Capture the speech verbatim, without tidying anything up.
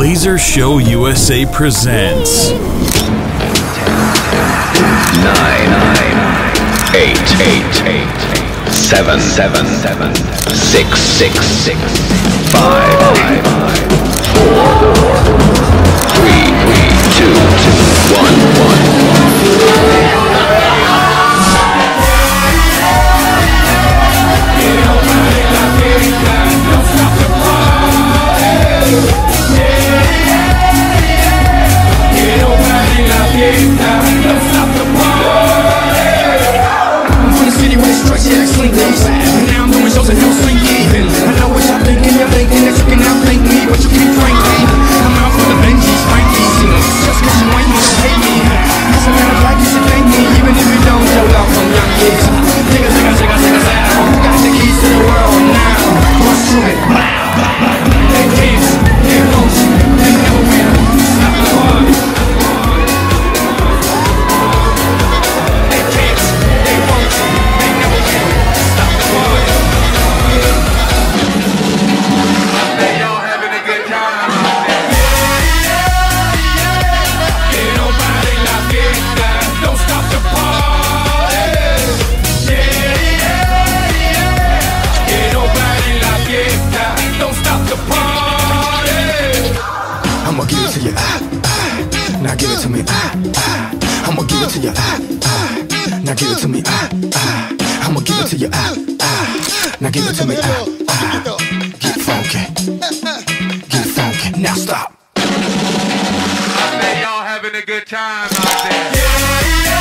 Laser Show U S A presents Nine, nine, eight, eight, eight, seven, seven, seven, six, six, six, five, five, four, three, three, two, two, one, one. Don't stop the party. I'm from the city where the structure like slinkies. Now I'm doing shows in Helsinki. I know what y'all thinking, you're thinking that you can outthink me, but you can't prank me. I'm out for the Benjis, Frankies. Just cause you ain't gonna hate me. Cause I'm kinda like you should thank me, even if you don't show out from young kids. Nigga, nigga, nigga, nigga, nigga. Who got the keys to the world now? What's true it? They kids, they won't, they never will. Stop the party. I'ma give it to you, ah, ah. Now give it to me, ah, ah. I'ma give it to you, ah, ah. Now give it to me, ah, ah. I'ma give it to you, ah, ah. Now give it to me, ah, ah. Get funky, get funky. Now stop. I say y'all having a good time out there.